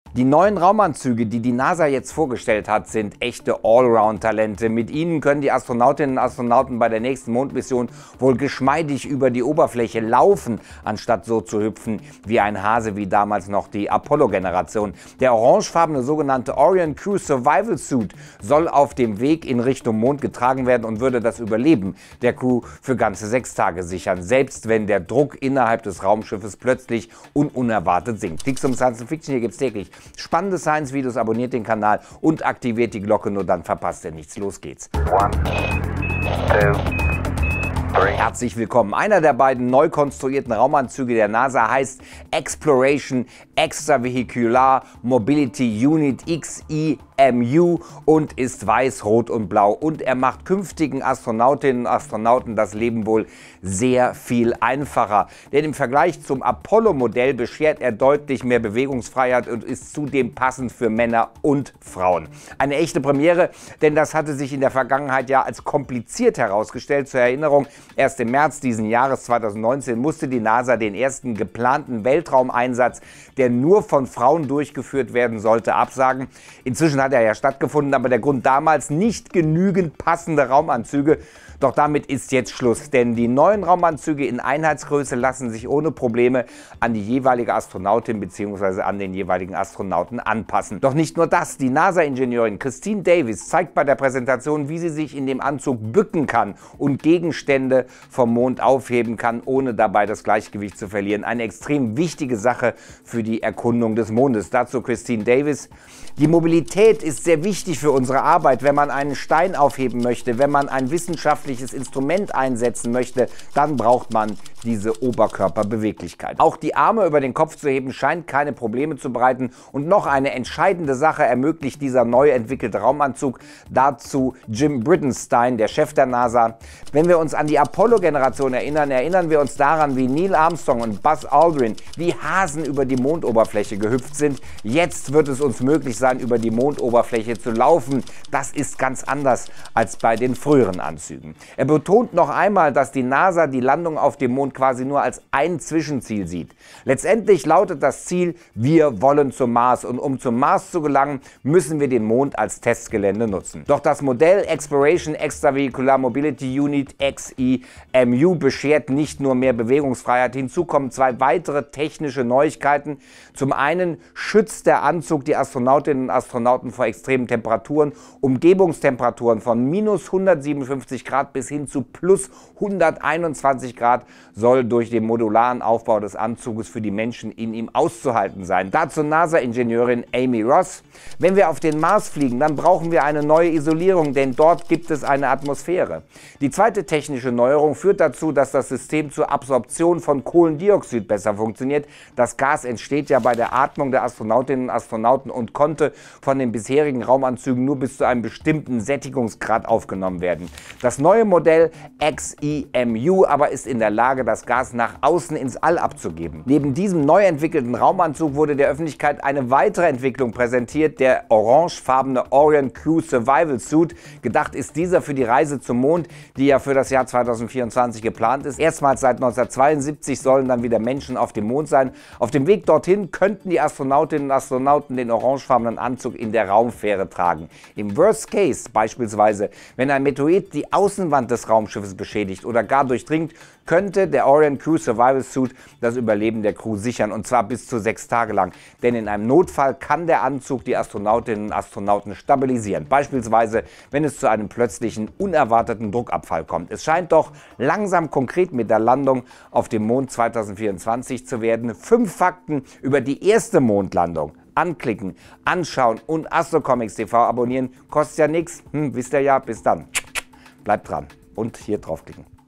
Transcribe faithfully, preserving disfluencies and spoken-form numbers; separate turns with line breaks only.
Die neuen Raumanzüge, die die NASA jetzt vorgestellt hat, sind echte Allround-Talente. Mit ihnen können die Astronautinnen und Astronauten bei der nächsten Mondmission wohl geschmeidig über die Oberfläche laufen, anstatt so zu hüpfen wie ein Hase wie damals noch die Apollo-Generation. Der orangefarbene sogenannte Orion Crew Survival Suit soll auf dem Weg in Richtung Mond getragen werden und würde das Überleben der Crew für ganze sechs Tage sichern, selbst wenn der Druck innerhalb des Raumschiffes plötzlich und unerwartet sinkt. Klicks um Science Fiction, hier gibt's täglich spannende Science-Videos, abonniert den Kanal und aktiviert die Glocke, nur dann verpasst ihr nichts. Los geht's. One, two, three. Herzlich willkommen. Einer der beiden neu konstruierten Raumanzüge der NASA heißt Exploration Extravehicular Mobility Unit X E M U und ist weiß, rot und blau. Und er macht künftigen Astronautinnen und Astronauten das Leben wohl sehr viel einfacher. Denn im Vergleich zum Apollo-Modell beschert er deutlich mehr Bewegungsfreiheit und ist zudem passend für Männer und Frauen. Eine echte Premiere, denn das hatte sich in der Vergangenheit ja als kompliziert herausgestellt. Zur Erinnerung, erst im März diesen Jahres zweitausendneunzehn musste die NASA den ersten geplanten Weltraumeinsatz, der nur von Frauen durchgeführt werden sollte, absagen. Inzwischen hat er ja stattgefunden, aber der Grund damals: nicht genügend passende Raumanzüge. Doch damit ist jetzt Schluss, denn die neuen Raumanzüge in Einheitsgröße lassen sich ohne Probleme an die jeweilige Astronautin bzw. an den jeweiligen Astronauten anpassen. Doch nicht nur das, die NASA-Ingenieurin Christine Davis zeigt bei der Präsentation, wie sie sich in dem Anzug bücken kann und Gegenstände vom Mond aufheben kann, ohne dabei das Gleichgewicht zu verlieren. Eine extrem wichtige Sache für die Erkundung des Mondes. Dazu Christine Davis: Die Mobilität ist sehr wichtig für unsere Arbeit. Wenn man einen Stein aufheben möchte, wenn man ein wissenschaftliches Instrument einsetzen möchte, dann braucht man diese Oberkörperbeweglichkeit. Auch die Arme über den Kopf zu heben scheint keine Probleme zu bereiten. Und noch eine entscheidende Sache ermöglicht dieser neu entwickelte Raumanzug. Dazu Jim Bridenstine, der Chef der NASA. Wenn wir uns an die Apollo-Generation erinnern, erinnern wir uns daran, wie Neil Armstrong und Buzz Aldrin wie Hasen über die Mondoberfläche gehüpft sind. Jetzt wird es uns möglich sein, über die Mondoberfläche zu laufen. Das ist ganz anders als bei den früheren Anzügen. Er betont noch einmal, dass die NASA die Landung auf dem Mond quasi nur als ein Zwischenziel sieht. Letztendlich lautet das Ziel: wir wollen zum Mars, und um zum Mars zu gelangen, müssen wir den Mond als Testgelände nutzen. Doch das Modell Exploration Extravehicular Mobility Unit X E M U beschert nicht nur mehr Bewegungsfreiheit, hinzu kommen zwei weitere technische Neuigkeiten. Zum einen schützt der Anzug die Astronautinnen und Astronauten vor extremen Temperaturen. Umgebungstemperaturen von minus hundertsiebenundfünfzig Grad bis hin zu plus hunderteinundzwanzig Grad soll durch den modularen Aufbau des Anzuges für die Menschen in ihm auszuhalten sein. Dazu NASA-Ingenieurin Amy Ross: Wenn wir auf den Mars fliegen, dann brauchen wir eine neue Isolierung, denn dort gibt es eine Atmosphäre. Die zweite technische Neuerung führt dazu, dass das System zur Absorption von Kohlendioxid besser funktioniert. Das Gas entsteht ja bei der Atmung der Astronautinnen und Astronauten und konnte von den bisherigen Raumanzügen nur bis zu einem bestimmten Sättigungsgrad aufgenommen werden. Das neue Modell X E M U aber ist in der Lage, das Gas nach außen ins All abzugeben. Neben diesem neu entwickelten Raumanzug wurde der Öffentlichkeit eine weitere Entwicklung präsentiert: der orangefarbene Orion Crew Survival Suit. Gedacht ist dieser für die Reise zum Mond, die ja für das Jahr zweitausendvierundzwanzig geplant ist. Erstmals seit neunzehnhundertzweiundsiebzig sollen dann wieder Menschen auf dem Mond sein. Auf dem Weg dorthin könnten die Astronautinnen und Astronauten den orangefarbenen Anzug in der Raumfähre tragen. Im Worst Case, beispielsweise wenn ein Meteorit die Außenwand des Raumschiffes beschädigt oder gar durchdringt, könnte der Orion Crew Survival Suit das Überleben der Crew sichern, und zwar bis zu sechs Tage lang. Denn in einem Notfall kann der Anzug die Astronautinnen und Astronauten stabilisieren. Beispielsweise, wenn es zu einem plötzlichen, unerwarteten Druckabfall kommt. Es scheint doch langsam konkret mit der Landung auf dem Mond zweitausendvierundzwanzig zu werden. Fünf Fakten über die erste Mondlandung. Anklicken, anschauen und Astrocomics T V abonnieren. Kostet ja nichts. Hm, wisst ihr ja. Bis dann. Bleibt dran und hier draufklicken.